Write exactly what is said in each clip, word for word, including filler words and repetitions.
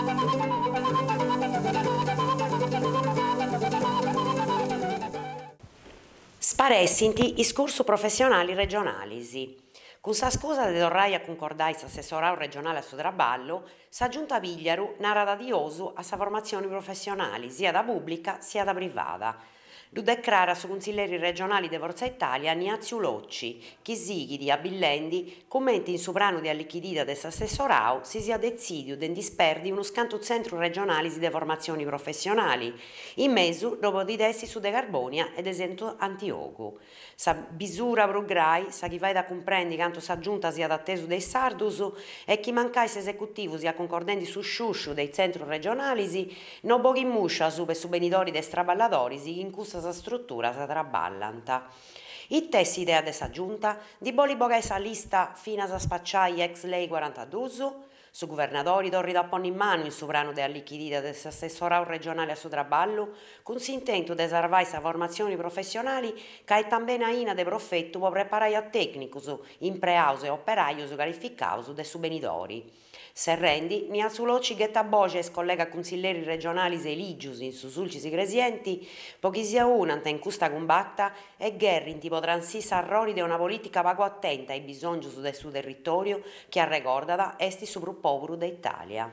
Sparessinti is cursu professionali regionali. Con sa scusa de torrai a concordare s'assessorau regionale a su traballo, sa giunta Vigliaru narada di osu a sa formazione professionali, sia da pubblica sia da privata. Lu declara su consiglieri regionali de Forza Italia Niazio Locci, chi sighidi a Billendi commenti in soprano di allichidita de s'assessorau si sia decidiu den disperdi uno scanto centro regionali de formazioni professionali, in mesu dopo di dessi su de Carbonia ed esento Antiogu. Sa bisura prograi, sa chi vai da comprendi canto sa giunta sia d'atteso dei sardus e chi mancai s'esecutivo sia concordenti su sciusciu dei centro regionali, no boghi muscia su per su benidori de straballadori in custa sa struttura sa traballanta. I tessi idea de sa giunta di boli bogai sa lista fino a spacciai ex lei quarantadue, su governatori torri da ponni in mano in sovrano de allichidita de s'assessorau regionale a su traballo, con s'intento de sarvai sa formazioni professionali ca è tambene aina de profetto può preparai a tecnicus, impreaus e operaius calificaus de su benidori. Se rendi, Niazio Locci ghetta boces collega consiglieri regionali e eligius in su sulcis gresienti, pochi sia un'anta in custa combatta e guerrinti potran si s'arrori de una politica pago attenta ai bisogni del suo territorio che arrecordada esti su pro povero d'Italia.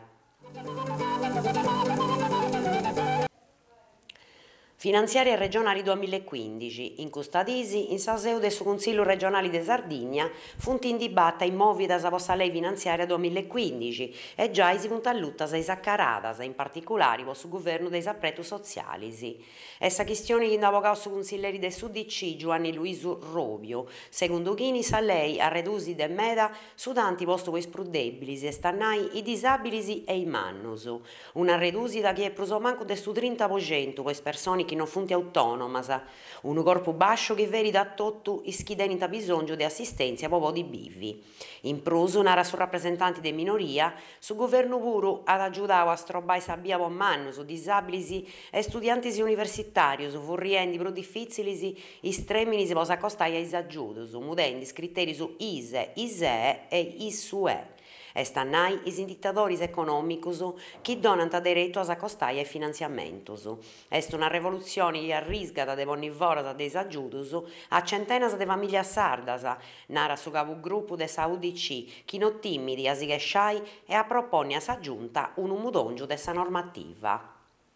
Finanziarie regionali duemilaquindici. In custadisi, in sa sede su Consiglio regionale de Sardegna, funt in dibatta i movi da sa posta lei finanziaria duemilaquindici e già si funt a lutta sei saccaradas, in particolare po su governo dei sappretu sociali. Essa questione che indavocò su consiglieri del Sud D C Giovanni Luiso Robio, secondo chini sa lei a redusi de meda su tanti posto quei sprudebili e stannai i disabili e i mannus. Una redusi da chi è pruso manco del su trenta per cento queste persone che non funti autonomas, un corpo bascio che veri da tutto ischidenta bisogno di assistenza proprio di bivi. In pruso nara su rappresentanti de minoria, su governo puro ad aiutare a strobai sabbia con mannus, disabili e studianti universitari, furriendi pro difficili, estremini si posa accostare ai aggiudus, mudendo criteri su I S E, I S E e I S U E. E stannai is indicatori economicus che donano diritto a accostare ai finanziamentos. Est una rivoluzione che arrisgata de ponnivoras dei aggiudus a centenas de famiglie sardas, nara su capogruppo de sa U D C, chi non timidi a si chesciai e a propone a sa giunta un mudongiu de sa normativa.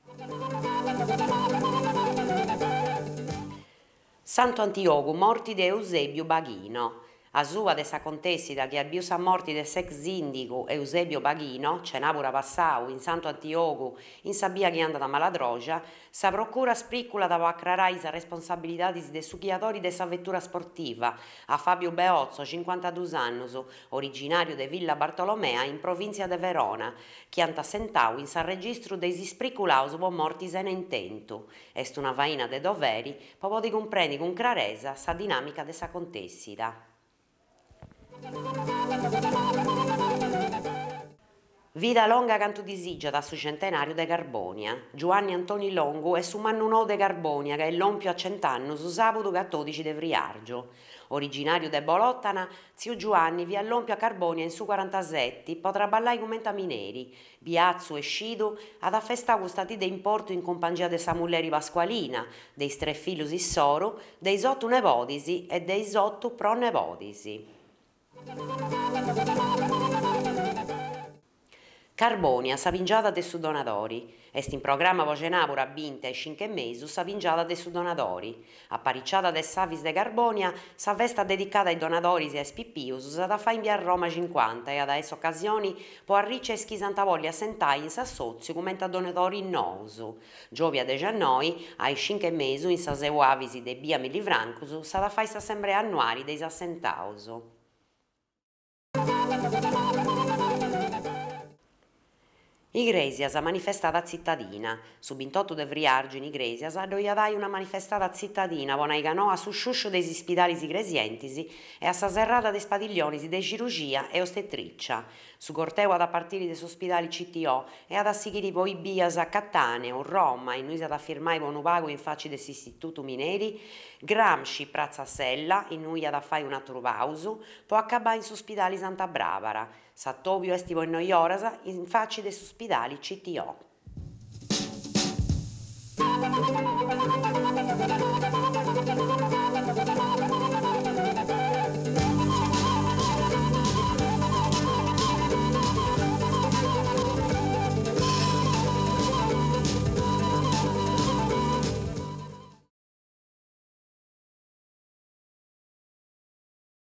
Santo Antiogu, morti de Eusebio Baghino. A sua de sa contessida che abbiu sa morti de s'ex sindico Eusebio Baghino, cenapura passau in Santo Antiogu, in sa via che andata a Maladrogia, sa procura spricula da accrarai sa responsabilidades de succhiatori de sa vettura sportiva a Fabio Beozzo, cinquantadue anni, originario de Villa Bartolomea in provincia de Verona, che anta sentau in sa registro dei spriculaus po morti se ne intento. Est una vaina de doveri, po podi comprendi con claresa sa dinamica de sa contessida. Vita longa canto disigia da su centenario de Carbonia. Giovanni Antoni Longo è su mannunou de Carbonia che è l'ompio a cent'anni su sabato cattodici de Friargio. Originario de Bolottana, zio Giovanni vi all'ompio a Carbonia in su quarantasette, potrà ballare come mineri. Biazzo e Scido ad affestare stati de importo in compagnia de Samulleri Pasqualina, dei tre figli Soro, dei otto nepotisi e dei otto pronepotisi. Carbonia, sa pingiata de su donatori. Est in programma po cenapura binte e cinque mesi sa pingiata de su donatori. Apparicciata de Savis de Carbonia, sa festa dedicata ai donatori e ai spippius sa da fa in via Roma cinquanta e ad essa occasioni po arriccia e schisanta voglia sentai in s'assozio come a donatori nous. Giovia de Giannoi, ai cinque mesi in sa seu avisi de Bia Millifrancus sa da fa sa sempre annuari dei assentaus. Igresias manifestata cittadina. Su ventotto de Friargio in Igresias doiadai una manifestata cittadina con ai canoa su sciuscio dei ospedali igresientisi e a sa serrata de spadiglionis de chirurgia e ostetriccia. Su corteo ad a partire dei ospedali C T O e ad assigiri poi bias a Cattaneo, Roma, e noi ad affirmare buono pago in faccia dell'istituto Mineri, Gramsci, Prazzasella, in noi ad affai un altro pauso, può accabare in ospedali Santa Barbara. Sattopio esti poi noi oras in faccia dei ospidali C T O.